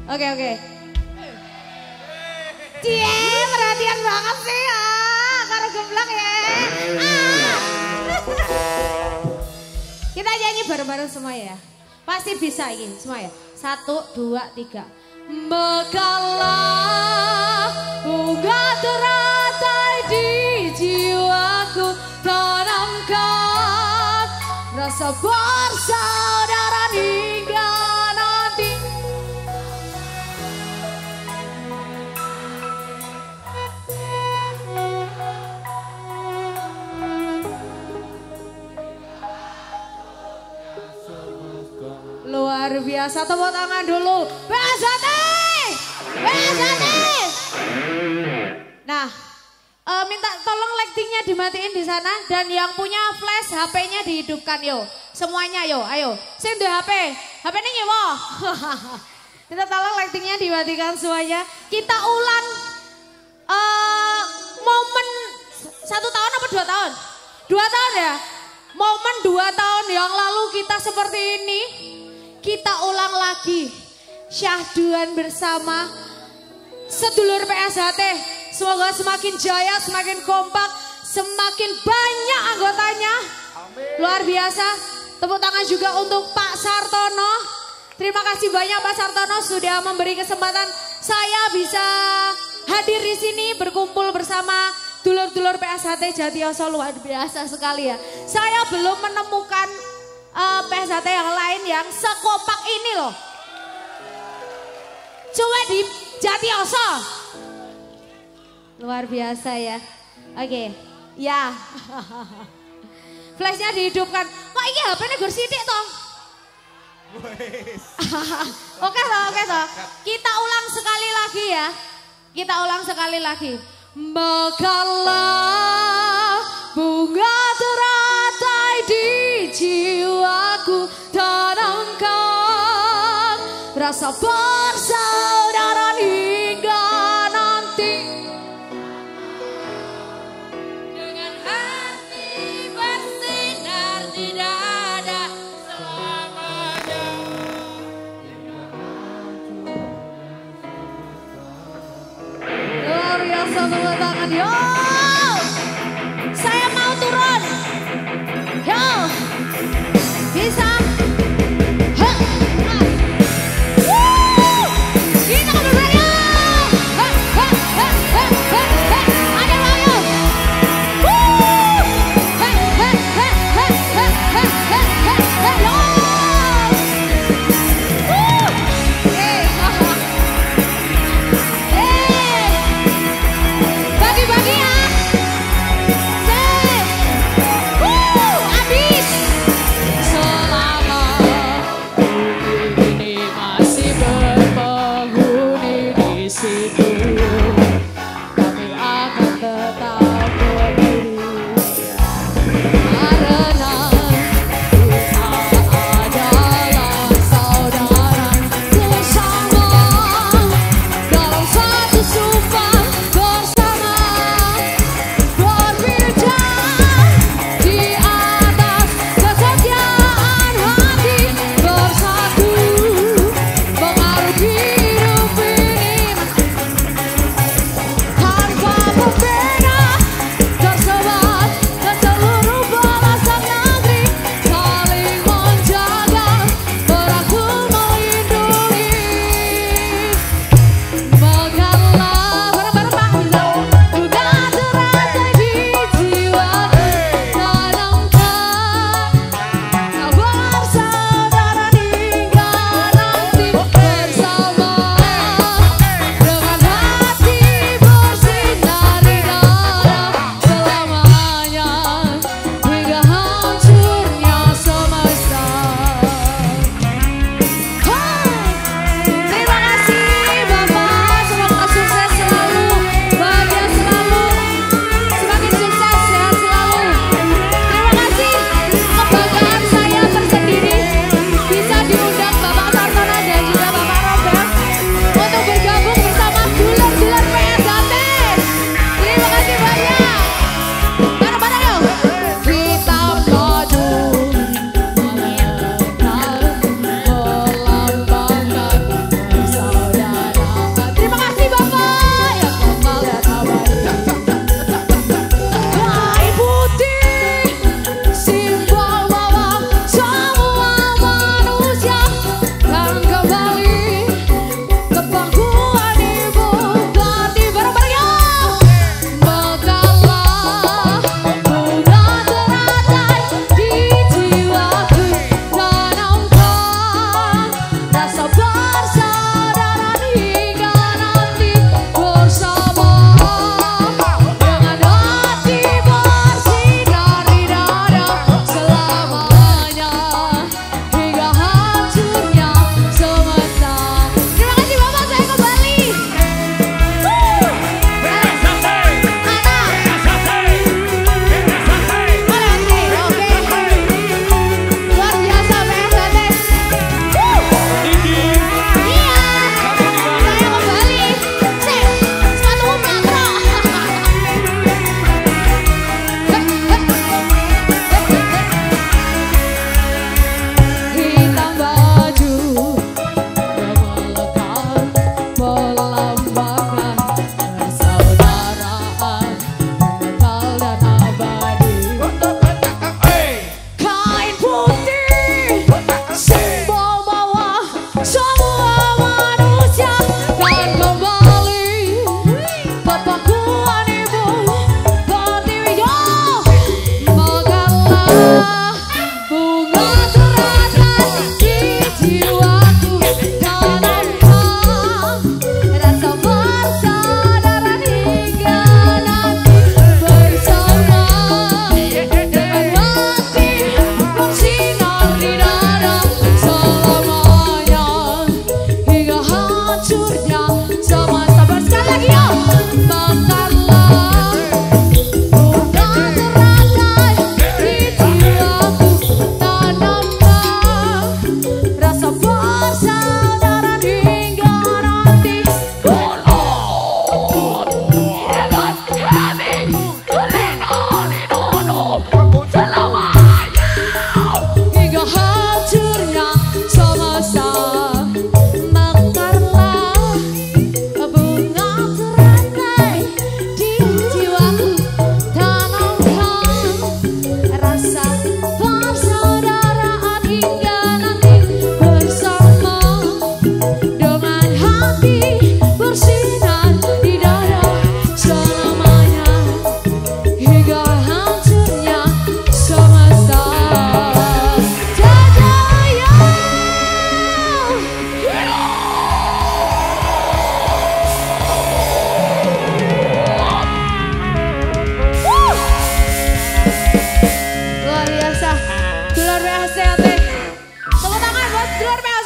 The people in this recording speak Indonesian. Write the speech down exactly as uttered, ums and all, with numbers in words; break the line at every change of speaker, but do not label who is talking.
Oke oke. Cie, perhatian banget sih ya. Karo gemblak ya. Ah. Kita nyanyi bareng-bareng semua ya. Pasti bisa ini semua ya. Satu, dua, tiga. Mekalah bunga teratai di jiwaku, tanamkan rasa bersaudara hingga nanti. Luar biasa, tepuk tangan dulu. P S H T! P S H T! Nah, uh, minta tolong lightingnya dimatiin di sana dan yang punya flash H P-nya dihidupkan yo. Semuanya yo, ayo. Sing duwe H P, H P-nya nyewa. Minta tolong lightingnya dimatikan semuanya. Kita ulang uh, momen satu tahun apa dua tahun? Dua tahun ya? Momen dua tahun yang lalu kita seperti ini. Kita ulang lagi syahduan bersama sedulur P S H T. Semoga semakin jaya, semakin kompak, semakin banyak anggotanya. Amin. Luar biasa. Tepuk tangan juga untuk Pak Sartono. Terima kasih banyak Pak Sartono sudah memberi kesempatan saya bisa hadir di sini berkumpul bersama dulur-dulur P S H T Jatiyoso. Luar biasa sekali ya. Saya belum menemukan Uh, P S H T yang lain yang sekompak ini loh. Coba di Jatiyoso. Luar biasa ya. Oke, okay. Ya. Flashnya dihidupkan. Kok ini H P-nya gur sidik toh? Oke toh, oke toh. Kita ulang sekali lagi ya. Kita ulang sekali lagi. Mekalah bunga teratai di jiwaku, tanamkan rasa persaudaraan hingga nanti. Dengan hati bersinar di dada selamanya. Luar biasa, tepuk tangan yo. Saya mau turun. Yo. Bisa. Ha. Woo. Kita bersama. Ha ha ha ha ha. Ada ayo. Woo. Ha ha ha ha ha ha ha. Yo. Woo. Eh. Eh. Bagi-bagi ya. Say. Woo. Abis. Selamat dulur P O